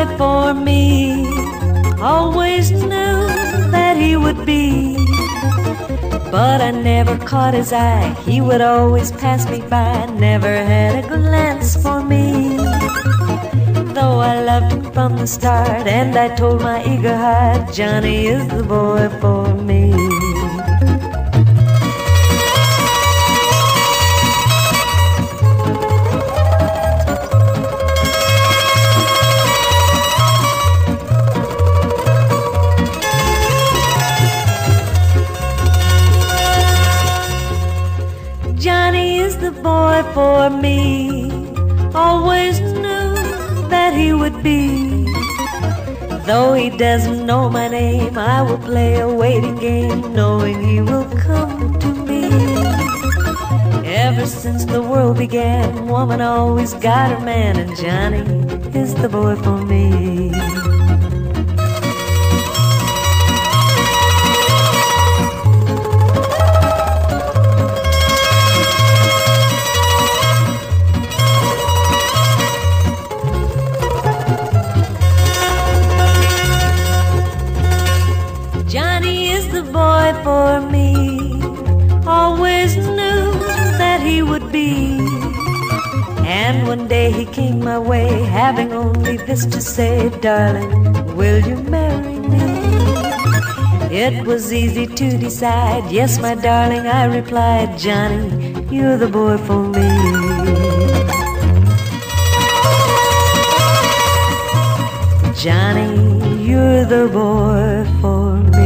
for me. Always knew that he would be, but I never caught his eye. He would always pass me by, never had a glance for me. Though I loved him from the start, and I told my eager heart, Johnny is the boy for me. Johnny is the boy for me. Always knew that he would be. Though he doesn't know my name, I will play a waiting game, knowing he will come to me. Ever since the world began, woman always got her man, and Johnny is the boy for me. Boy for me, always knew that he would be. And one day he came my way, having only this to say, darling, will you marry me? It was easy to decide, yes, my darling, I replied, Johnny, you're the boy for me. Johnny, you're the boy for me.